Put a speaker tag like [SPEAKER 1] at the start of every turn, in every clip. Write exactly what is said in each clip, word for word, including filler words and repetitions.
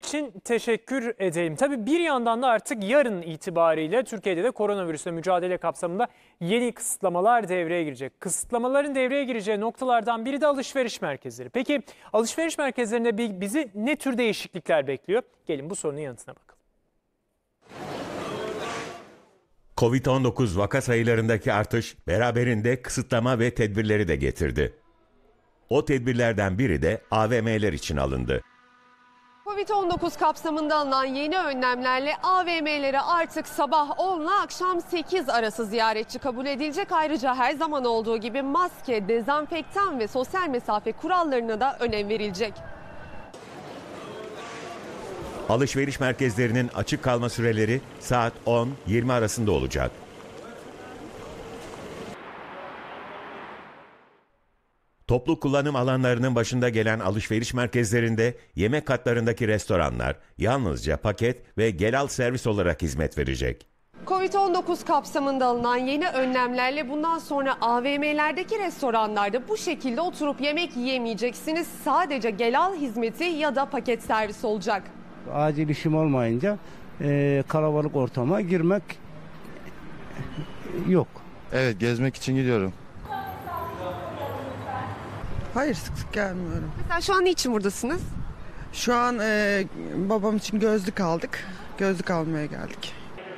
[SPEAKER 1] için teşekkür edeyim. Tabii bir yandan da artık yarın itibariyle Türkiye'de de koronavirüsle mücadele kapsamında yeni kısıtlamalar devreye girecek. Kısıtlamaların devreye gireceği noktalardan biri de alışveriş merkezleri. Peki alışveriş merkezlerinde bizi ne tür değişiklikler bekliyor? Gelin bu sorunun yanıtına bakalım.
[SPEAKER 2] Covid on dokuz vaka sayılarındaki artış beraberinde kısıtlama ve tedbirleri de getirdi. O tedbirlerden biri de A V M'ler için alındı.
[SPEAKER 3] Covid on dokuz kapsamında alınan yeni önlemlerle A V M'lere artık sabah on ile akşam sekiz arası ziyaretçi kabul edilecek. Ayrıca her zaman olduğu gibi maske, dezenfektan ve sosyal mesafe kurallarına da önem verilecek.
[SPEAKER 2] Alışveriş merkezlerinin açık kalma süreleri saat on yirmi arasında olacak. Toplu kullanım alanlarının başında gelen alışveriş merkezlerinde yemek katlarındaki restoranlar yalnızca paket ve gel al servis olarak hizmet verecek.
[SPEAKER 3] Covid on dokuz kapsamında alınan yeni önlemlerle bundan sonra A V M'lerdeki restoranlarda bu şekilde oturup yemek yiyemeyeceksiniz. Sadece gel al hizmeti ya da paket servis olacak.
[SPEAKER 4] Acil işim olmayınca e, kalabalık ortama girmek yok.
[SPEAKER 5] Evet, gezmek için gidiyorum.
[SPEAKER 6] Hayır, sık sık gelmiyorum.
[SPEAKER 3] Mesela şu an niçin buradasınız?
[SPEAKER 6] Şu an e, babam için gözlük aldık. Gözlük almaya geldik.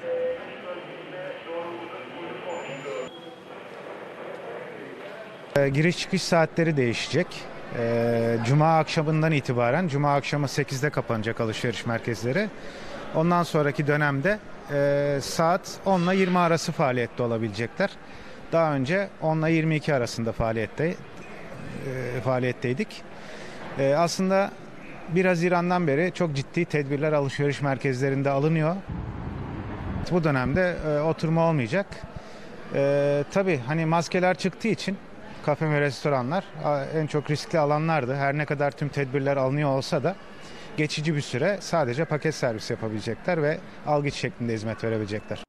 [SPEAKER 7] E, giriş çıkış saatleri değişecek. E, Cuma akşamından itibaren, Cuma akşamı sekizde kapanacak alışveriş merkezleri. Ondan sonraki dönemde e, saat on ile yirmi arası faaliyette olabilecekler. Daha önce on ile yirmi iki arasında faaliyette e, faaliyetteydik. E, aslında bir Haziran'dan beri çok ciddi tedbirler alışveriş merkezlerinde alınıyor. Bu dönemde e, oturma olmayacak. E, tabii hani maskeler çıktığı için kafe ve restoranlar en çok riskli alanlardı. Her ne kadar tüm tedbirler alınıyor olsa da geçici bir süre sadece paket servis yapabilecekler ve algıç şeklinde hizmet verebilecekler.